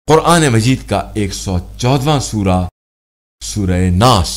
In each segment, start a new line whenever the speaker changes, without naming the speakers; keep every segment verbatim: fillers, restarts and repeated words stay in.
قرآن مجید کا ایک سو چودواں سورہ سورہ ناس۔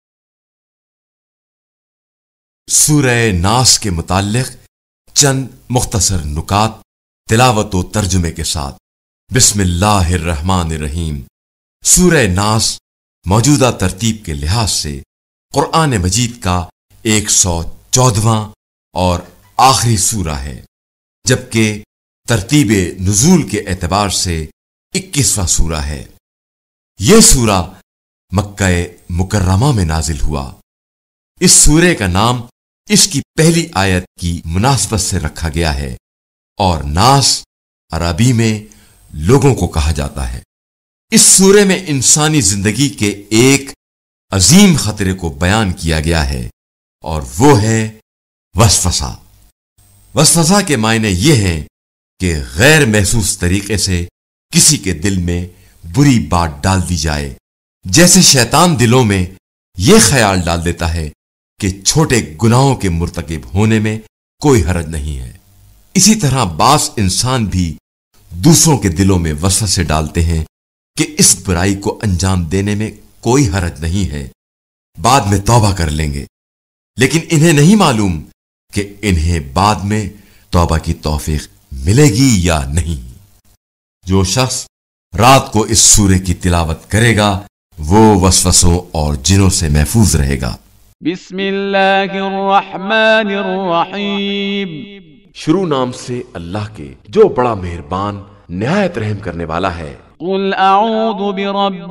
سورہ ناس کے متعلق چند مختصر نکات تلاوت و ترجمے کے ساتھ۔ بسم اللہ الرحمن الرحیم۔ سورہ ناس موجودہ ترتیب کے لحاظ سے قرآن مجید کا ایک سو چودواں اور آخری سورہ ہے، جبکہ ترتیب نزول کے اعتبار سے اکیسواں سورہ ہے۔ یہ سورہ مکہ مکرمہ میں نازل ہوا۔ اس سورے کا نام اس کی پہلی آیت کی مناسبت سے رکھا گیا ہے، اور ناس عربی میں لوگوں کو کہا جاتا ہے۔ اس سورے میں انسانی زندگی کے ایک عظیم خطرے کو بیان کیا گیا ہے، اور وہ ہے وسوسہ۔ وسوسہ کے معنی یہ ہیں کہ غیر محسوس طریقے سے کسی کے دل میں بری بات ڈال دی جائے، جیسے شیطان دلوں میں یہ خیال ڈال دیتا ہے کہ چھوٹے گناہوں کے مرتکب ہونے میں کوئی حرج نہیں ہے۔ اسی طرح بعض انسان بھی دوسروں کے دلوں میں وسوسے ڈالتے ہیں کہ اس برائی کو انجام دینے میں کوئی حرج نہیں ہے، بعد میں توبہ کر لیں گے، لیکن انہیں نہیں معلوم کہ انہیں بعد میں توبہ کی توفیق ملے گی یا نہیں۔ جو شخص رات کو اس سورے کی تلاوت کرے گا وہ وسوسوں اور جنوں سے محفوظ رہے گا۔
بسم اللہ الرحمن الرحیم۔
شروع نام سے اللہ کے جو بڑا مہربان نہایت رحم کرنے والا ہے۔
قل اعوذ برب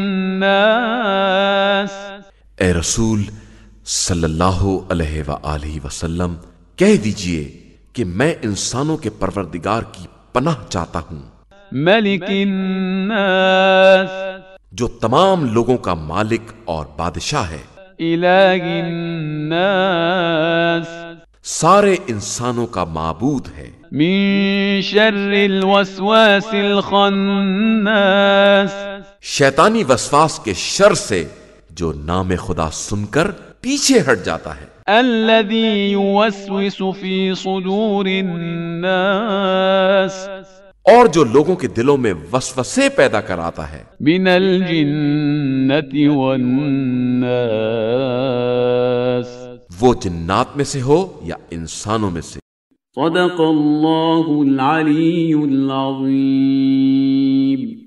الناس۔
اے رسول صلی اللہ علیہ وآلہ وسلم کہہ دیجئے کہ میں انسانوں کے پروردگار کی پناہ چاہتا ہوں۔
ملک الناس۔
جو تمام لوگوں کا مالک اور بادشاہ ہے۔
الہ الناس۔
سارے انسانوں کا معبود ہے۔
من شر الوسواس الخناس۔
شیطانی وسواس کے شر سے جو نام خدا سن کر پیچھے ہٹ جاتا ہے۔
الذی یوسوس فی صدور الناس۔
اور جو لوگوں کے دلوں میں وسوسے پیدا کراتا ہے۔
من الجنۃ والناس۔
وہ جنات میں سے ہو یا انسانوں میں سے۔
صدق اللہ العلی العظیم۔